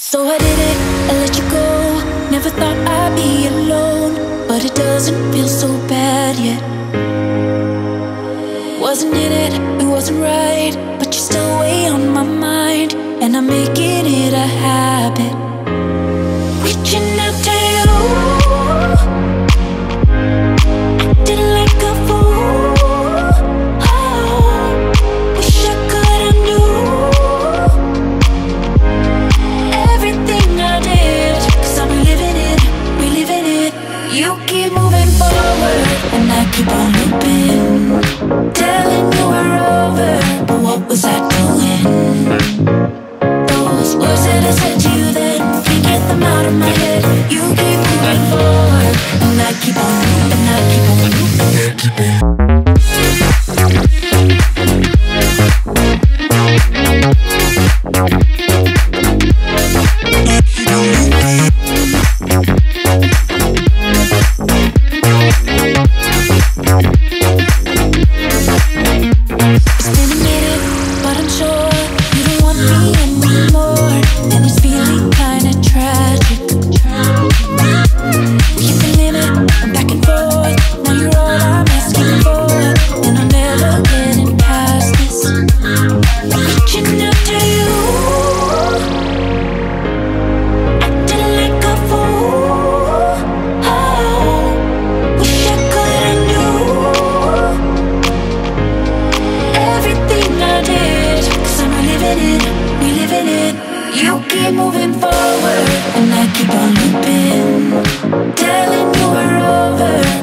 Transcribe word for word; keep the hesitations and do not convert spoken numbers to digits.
So I did it, I let you go. Never thought I'd be alone, but it doesn't feel so bad yet. Wasn't in it, it wasn't right, but you're still way on my mind, and I'm making it a habit. Reaching out to you, acting like a fool. Oh, wish I could undo everything I did, 'cause I'm reliving it, reliving it. You keep moving forward, and I keep on looping, telling you we're over, but what was I doing? Those words that I said to you then, can't get them out of my head. You keep moving forward, and I keep on looping, I keep on looping, I keep on. You keep moving forward, and I keep on looping, telling you we're over.